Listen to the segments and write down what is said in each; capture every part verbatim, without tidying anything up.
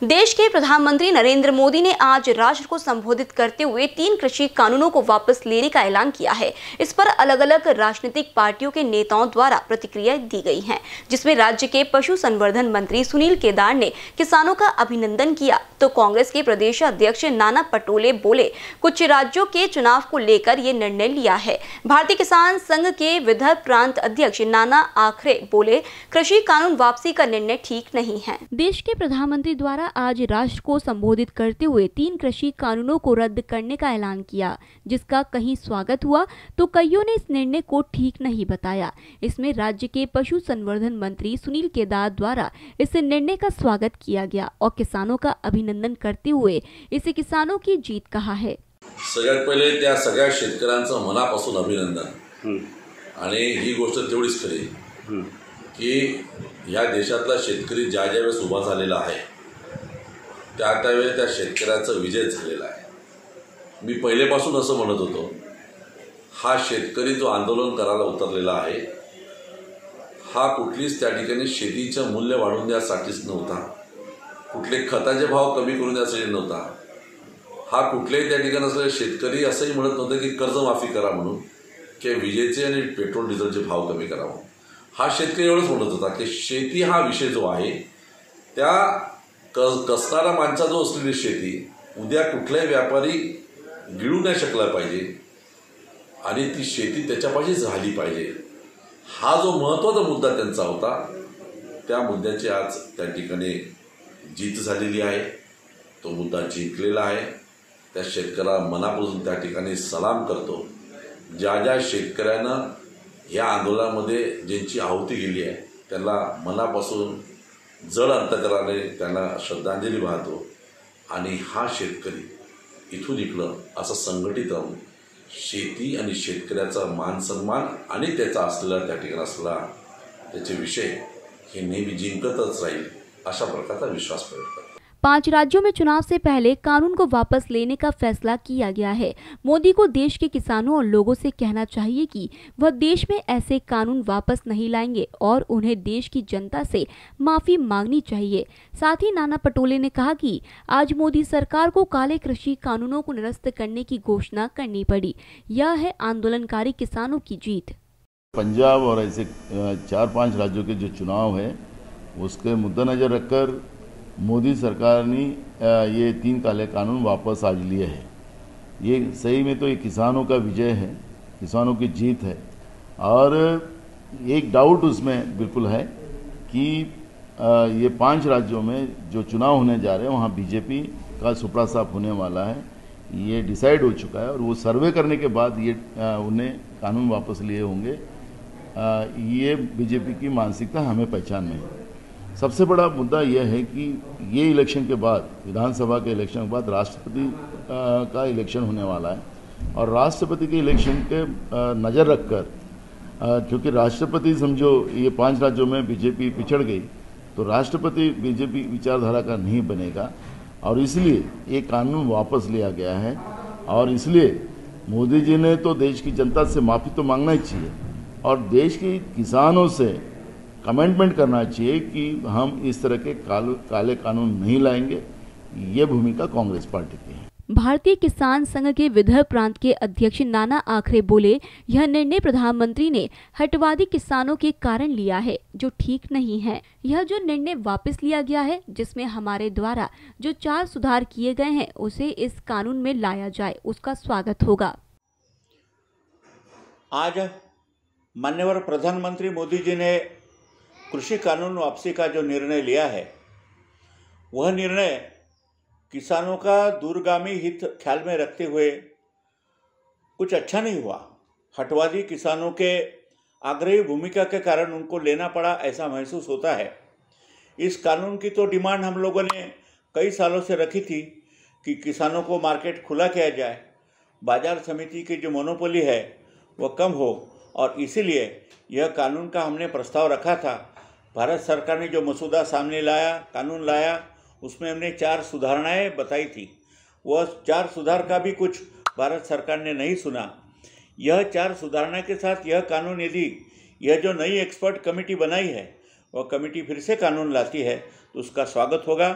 देश के प्रधानमंत्री नरेंद्र मोदी ने आज राष्ट्र को संबोधित करते हुए तीन कृषि कानूनों को वापस लेने का ऐलान किया है। इस पर अलग अलग राजनीतिक पार्टियों के नेताओं द्वारा प्रतिक्रिया दी गई हैं, जिसमें राज्य के पशु संवर्धन मंत्री सुनील केदार ने किसानों का अभिनंदन किया, तो कांग्रेस के प्रदेश अध्यक्ष नाना पटोले बोले कुछ राज्यों के चुनाव को लेकर ये निर्णय लिया है। भारतीय किसान संघ के विदर्भ प्रांत अध्यक्ष नाना आखरे बोले कृषि कानून वापसी का निर्णय ठीक नहीं है। देश के प्रधानमंत्री द्वारा आज राष्ट्र को संबोधित करते हुए तीन कृषि कानूनों को रद्द करने का ऐलान किया, जिसका कहीं स्वागत हुआ तो कईयों ने इस निर्णय को ठीक नहीं बताया। इसमें राज्य के पशु संवर्धन मंत्री सुनील केदार द्वारा इस निर्णय का स्वागत किया गया और किसानों का अभिनंदन करते हुए इसे किसानों की जीत कहा है। सगळ्यात पहिले त्या सगळ्या शेतकऱ्यांचं मनापासून अभिनंदन। आणि ही गोष्ट तेवढीच खरी की या देशातला शेतकरी ज्या ज्या वेळेस उभा झालेला आहे त्या त्यावेळेस त्या शेतकऱ्याचा विजय झालेला आहे। मी पहिलेपासून असं म्हणत होतो, हा शेतकरी जो आंदोलन करायला उतरलेला आहे हा कुठलीच त्या ठिकाणी शेतीचं मूल्य वाढवून द्यासाठीच नव्हता, कुठले खताचे भाव कमी करून द्यासाठी नव्हता, हा कुठल्याही त्या ठिकाणी असलेले शेतकरी असंही म्हणत नव्हते की कर्जमाफी करा म्हणून की विजेचे आणि पेट्रोल डिझेलचे भाव कमी करा म्हणून। हा शेतकरी एवढंच म्हणत होता की शेती हा विषय जो आहे त्या कस कसणारा माणसा जो असलेली शेती उद्या कुठलाही व्यापारी गिळू नाही शकला पाहिजे आणि ती शेती त्याच्यापाशीच राहिली पाहिजे, हा जो महत्त्वाचा मुद्दा त्यांचा होता त्या मुद्द्याची आज त्या ठिकाणी जीत झालेली आहे। तो मुद्दा जिंकलेला आहे। त्या शेतकऱ्याला मनापासून त्या ठिकाणी सलाम करतो। ज्या ज्या शेतकऱ्यांना या आंदोलनामध्ये ज्यांची आहुती गेली आहे त्यांना मनापासून जड अंतकराने त्यांना श्रद्धांजली वाहतो आणि हा शेतकरी इथून इकडं असं संघटित राहून शेती आणि शेतकऱ्याचा मान सन्मान आणि त्याचा असलेला त्या ठिकाणी असलेला त्याचे विषय हे नेहमी जिंकतच राहील अशा प्रकारचा विश्वास प्रकट करतो। पांच राज्यों में चुनाव से पहले कानून को वापस लेने का फैसला किया गया है। मोदी को देश के किसानों और लोगों से कहना चाहिए कि वह देश में ऐसे कानून वापस नहीं लाएंगे और उन्हें देश की जनता से माफी मांगनी चाहिए। साथ ही नाना पटोले ने कहा कि आज मोदी सरकार को काले कृषि कानूनों को निरस्त करने की घोषणा करनी पड़ी। यह है आंदोलनकारी किसानों की जीत। पंजाब और ऐसे चार पाँच राज्यों के जो चुनाव है उसके मद्देनजर रखकर मोदी सरकार ने ये तीन काले कानून वापस आज लिए हैं। ये सही में तो ये किसानों का विजय है, किसानों की जीत है। और एक डाउट उसमें बिल्कुल है कि ये पांच राज्यों में जो चुनाव होने जा रहे हैं वहाँ बीजेपी का सुपड़ा साफ होने वाला है, ये डिसाइड हो चुका है और वो सर्वे करने के बाद ये उन्हें कानून वापस लिए होंगे। ये बीजेपी की मानसिकता हमें पहचान में है। सबसे बड़ा मुद्दा यह है कि ये इलेक्शन के बाद, विधानसभा के इलेक्शन के बाद राष्ट्रपति का इलेक्शन होने वाला है और राष्ट्रपति के इलेक्शन के नज़र रखकर, क्योंकि राष्ट्रपति समझो ये पांच राज्यों में बीजेपी पिछड़ गई तो राष्ट्रपति बीजेपी विचारधारा का नहीं बनेगा और इसलिए ये कानून वापस लिया गया है। और इसलिए मोदी जी ने तो देश की जनता से माफ़ी तो मांगना ही चाहिए और देश के किसानों से कमेंटमेंट करना चाहिए कि हम इस तरह के काल, काले कानून नहीं लाएंगे। ये भूमिका कांग्रेस पार्टी की है। भारतीय किसान संघ के विदर्भ प्रांत के अध्यक्ष नाना आखरे बोले यह निर्णय प्रधानमंत्री ने हटवादी किसानों के कारण लिया है जो ठीक नहीं है। यह जो निर्णय वापस लिया गया है जिसमें हमारे द्वारा जो चार सुधार किए गए हैं उसे इस कानून में लाया जाए, उसका स्वागत होगा। आज माननीय प्रधानमंत्री मोदी जी ने कृषि कानून वापसी का जो निर्णय लिया है वह निर्णय किसानों का दूरगामी हित ख्याल में रखते हुए कुछ अच्छा नहीं हुआ। हटवादी किसानों के आग्रही भूमिका के कारण उनको लेना पड़ा ऐसा महसूस होता है। इस कानून की तो डिमांड हम लोगों ने कई सालों से रखी थी कि किसानों को मार्केट खुला किया जाए, बाजार समिति की जो मोनोपोली है वह कम हो और इसीलिए यह कानून का हमने प्रस्ताव रखा था। भारत सरकार ने जो मसूदा सामने लाया, कानून लाया, उसमें हमने चार सुधारणाएं बताई थी। वह चार सुधार का भी कुछ भारत सरकार ने नहीं सुना। यह चार सुधारणा के साथ यह कानून यदि यह जो नई एक्सपर्ट कमेटी बनाई है वह कमेटी फिर से कानून लाती है तो उसका स्वागत होगा।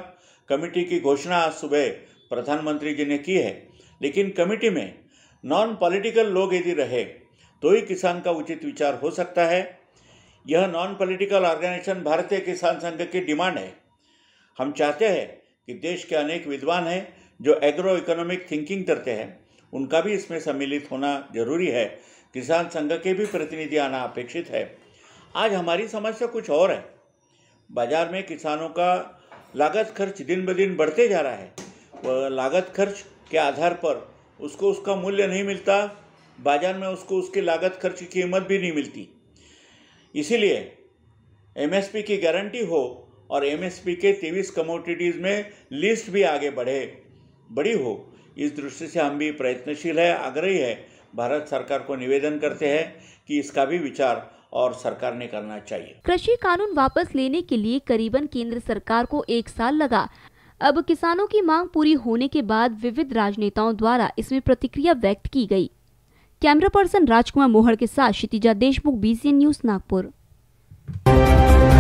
कमेटी की घोषणा आज सुबह प्रधानमंत्री जी ने की है, लेकिन कमेटी में नॉन पॉलिटिकल लोग यदि रहे तो ही किसान का उचित विचार हो सकता है। यह नॉन पॉलिटिकल ऑर्गेनाइजेशन भारतीय किसान संघ की डिमांड है। हम चाहते हैं कि देश के अनेक विद्वान हैं जो एग्रो इकोनॉमिक थिंकिंग करते हैं, उनका भी इसमें सम्मिलित होना जरूरी है। किसान संघ के भी प्रतिनिधि आना अपेक्षित है। आज हमारी समस्या कुछ और है। बाजार में किसानों का लागत खर्च दिन ब दिन बढ़ते जा रहा है। वह लागत खर्च के आधार पर उसको उसका मूल्य नहीं मिलता, बाजार में उसको उसकी लागत खर्च की कीमत भी नहीं मिलती। इसीलिए एमएसपी की गारंटी हो और एमएसपी के तेईस कमोडिटीज़ में लिस्ट भी आगे बढ़े बड़ी हो, इस दृष्टि से हम भी प्रयत्नशील है, आग्रही है। भारत सरकार को निवेदन करते हैं कि इसका भी विचार और सरकार ने करना चाहिए। कृषि कानून वापस लेने के लिए करीबन केंद्र सरकार को एक साल लगा। अब किसानों की मांग पूरी होने के बाद विविध राजनेताओं द्वारा इसमें प्रतिक्रिया व्यक्त की गई। कैमरा पर्सन राजकुमार मोहड़ के साथ क्षितिजा देशमुख, बीसीएन न्यूज, नागपुर।